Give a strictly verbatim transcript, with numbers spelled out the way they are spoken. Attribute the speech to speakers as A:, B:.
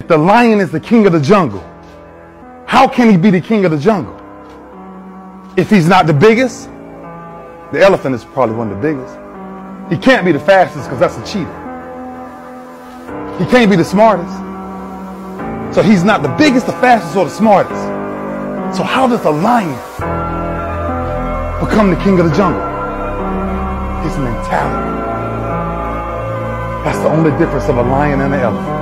A: The lion is the king of the jungle. How can he be the king of the jungle? If he's not the biggest, the elephant is probably one of the biggest. He can't be the fastest because that's a cheetah. He can't be the smartest. So he's not the biggest, the fastest, or the smartest. So how does a lion become the king of the jungle? His mentality. That's the only difference of a lion and an elephant.